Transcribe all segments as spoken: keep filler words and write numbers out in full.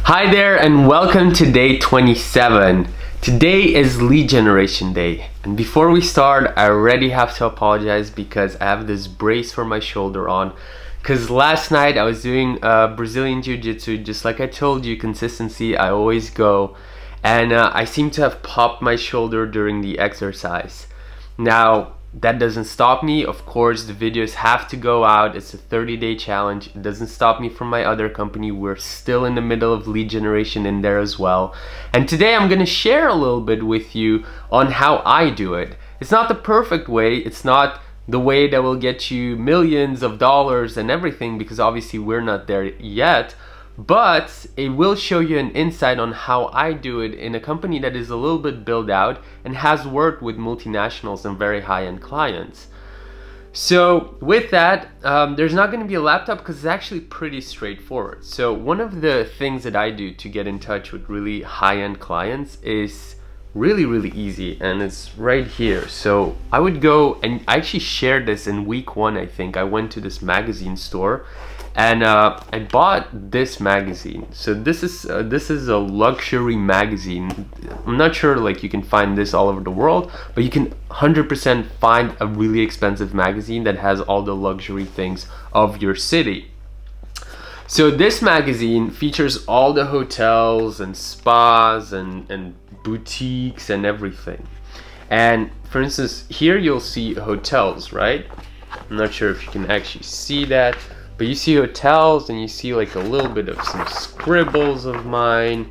Hi there and welcome to day twenty-seven. Today is lead generation day, and before we start I already have to apologize because I have this brace for my shoulder on because last night I was doing uh, Brazilian Jiu-Jitsu. Just like I told you, consistency, I always go, and uh, I seem to have popped my shoulder during the exercise. Now that doesn't stop me. Of course, the videos have to go out. It's a thirty day challenge. It doesn't stop me from my other company. We're still in the middle of lead generation in there as well. And today I'm going to share a little bit with you on how I do it. It's not the perfect way. It's not the way that will get you millions of dollars and everything, because obviously we're not there yet. But it will show you an insight on how I do it in a company that is a little bit built out and has worked with multinationals and very high-end clients. So with that, um, there's not going to be a laptop because it's actually pretty straightforward. So one of the things that I do to get in touch with really high-end clients is really, really easy, and it's right here. So I would go, and I actually shared this in week one, I think. I went to this magazine store and uh, I bought this magazine. So this is uh, this is a luxury magazine. I'm not sure like you can find this all over the world, but you can one hundred percent find a really expensive magazine that has all the luxury things of your city. So this magazine features all the hotels and spas and, and boutiques and everything. And for instance, here you'll see hotels, right? I'm not sure if you can actually see that, but you see hotels and you see like a little bit of some scribbles of mine.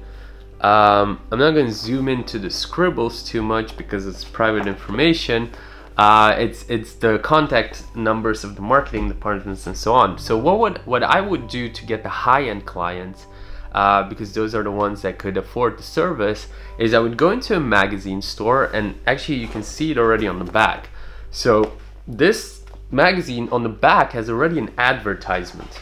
Um, I'm not going to zoom into the scribbles too much because it's private information. Uh, it's it's the contact numbers of the marketing departments and so on. So what would what I would do to get the high-end clients, uh, because those are the ones that could afford the service, is I would go into a magazine store, and actually you can see it already on the back. So this magazine on the back has already an advertisement.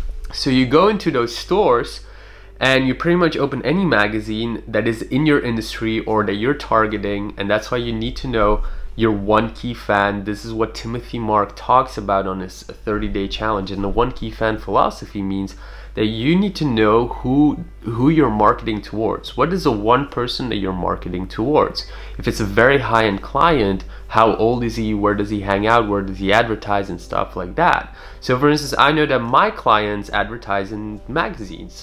So you go into those stores and you pretty much open any magazine that is in your industry or that you're targeting, and that's why you need to know your one key fan. This is what Timothy Mark talks about on his thirty day challenge, and the one key fan philosophy means that you need to know who who you're marketing towards. What is the one person that you're marketing towards? If it's a very high-end client, how old is he, where does he hang out, where does he advertise, and stuff like that. So for instance, I know that my clients advertise in magazines.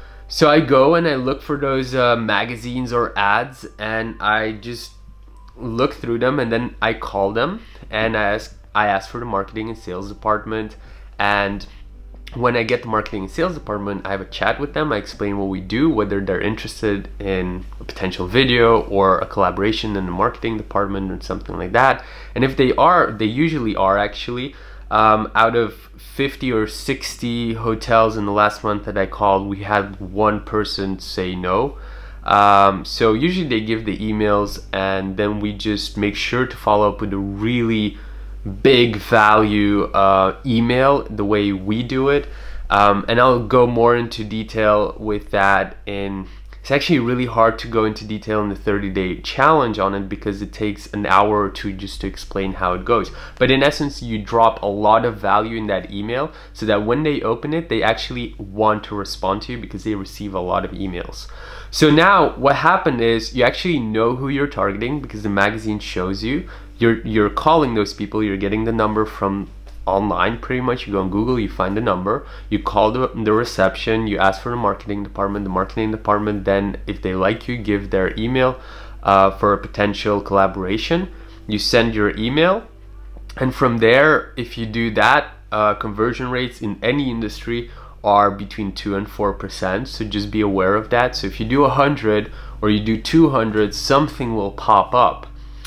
So I go and I look for those uh, magazines or ads, and I just look through them, and then I call them and I ask I ask for the marketing and sales department. And when I get the marketing and sales department, I have a chat with them. I explain what we do, whether they're interested in a potential video or a collaboration in the marketing department or something like that. And if they are, they usually are actually. Um, out of fifty or sixty hotels in the last month that I called, we had one person say no. Um, so usually they give the emails, and then we just make sure to follow up with a really big value uh, email the way we do it. Um, and I'll go more into detail with that in, it's actually really hard to go into detail in the thirty day challenge on it because it takes an hour or two just to explain how it goes. But in essence, you drop a lot of value in that email so that when they open it, they actually want to respond to you because they receive a lot of emails. So now what happened is you actually know who you're targeting because the magazine shows you. You're, you're calling those people, you're getting the number from online pretty much. You go on Google, you find the number, you call the, the reception, you ask for the marketing department. The marketing department then, if they like you, give their email uh, for a potential collaboration. You send your email, and from there, if you do that, uh, conversion rates in any industry are between two and four percent. So just be aware of that. So if you do a hundred or you do two hundred, something will pop up.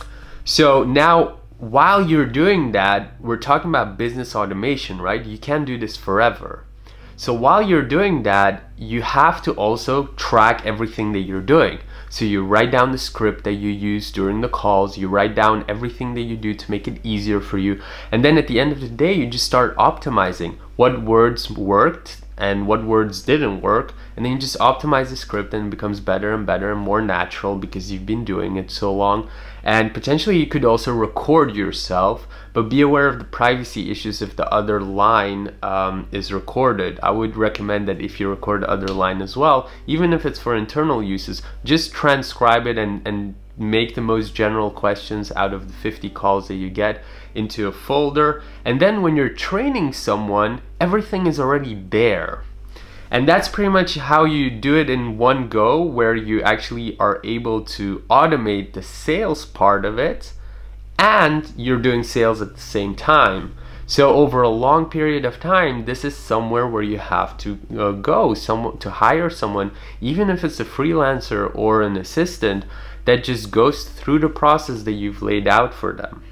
So now, while you're doing that, we're talking about business automation, right? You can't do this forever. So while you're doing that, you have to also track everything that you're doing. So you write down the script that you use during the calls, you write down everything that you do to make it easier for you. And then at the end of the day, you just start optimizing what words worked and what words didn't work, and then you just optimize the script, and it becomes better and better and more natural because you've been doing it so long. And potentially you could also record yourself, but be aware of the privacy issues if the other line um, is recorded. I would recommend that if you record the other line as well, even if it's for internal uses. Just transcribe it and, and make the most general questions out of the fifty calls that you get into a folder. And then when you're training someone, everything is already there. And that's pretty much how you do it in one go, where you actually are able to automate the sales part of it, and you're doing sales at the same time. So over a long period of time, this is somewhere where you have to uh, go, some, to hire someone, even if it's a freelancer or an assistant, that just goes through the process that you've laid out for them.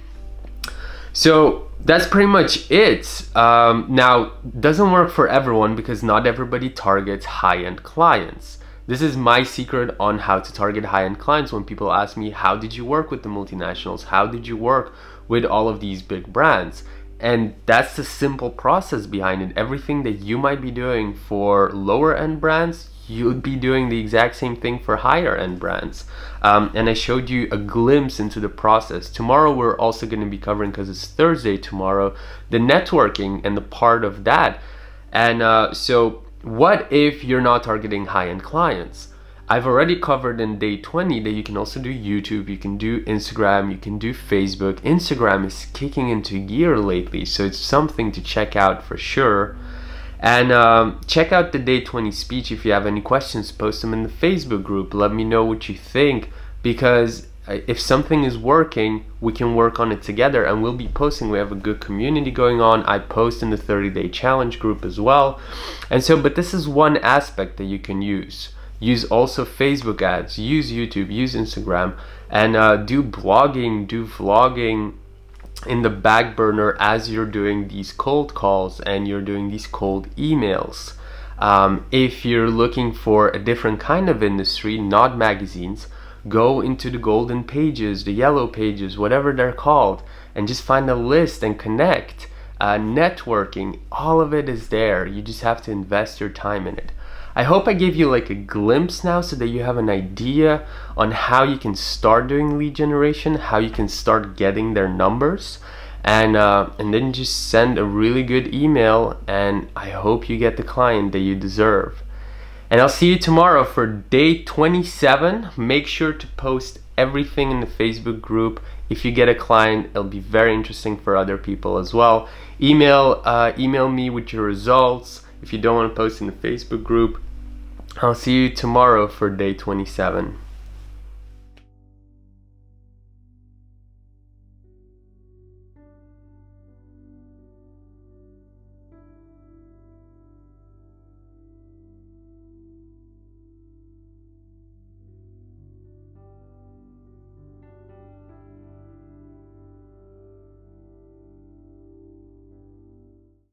So that's pretty much it. Um, now, doesn't work for everyone because not everybody targets high-end clients. This is my secret on how to target high-end clients. When people ask me, how did you work with the multinationals? How did you work with all of these big brands? And that's the simple process behind it. Everything that you might be doing for lower end brands, you would be doing the exact same thing for higher end brands. Um, and I showed you a glimpse into the process. Tomorrow we're also going to be covering, because it's Thursday tomorrow, the networking and the part of that. And uh, so what if you're not targeting high-end clients? I've already covered in day twenty that you can also do YouTube, you can do Instagram, you can do Facebook. Instagram is kicking into gear lately, so it's something to check out for sure. And um, check out the day twenty speech. If you have any questions, post them in the Facebook group. Let me know what you think, because if something is working, we can work on it together, and we'll be posting. We have a good community going on. I post in the thirty day challenge group as well. And so, but this is one aspect that you can use. Use also Facebook ads, use YouTube, use Instagram, and uh, do blogging, do vlogging in the back burner as you're doing these cold calls and you're doing these cold emails. Um, if you're looking for a different kind of industry, not magazines, go into the golden pages, the yellow pages, whatever they're called, and just find a list and connect. Uh, networking, all of it is there. You just have to invest your time in it. I hope I gave you like a glimpse now, so that you have an idea on how you can start doing lead generation, how you can start getting their numbers, and uh, and then just send a really good email, and I hope you get the client that you deserve. And I'll see you tomorrow for day twenty-seven. Make sure to post everything in the Facebook group. If you get a client, it'll be very interesting for other people as well. Email, uh, email me with your results. If you don't want to post in the Facebook group, I'll see you tomorrow for day twenty-seven.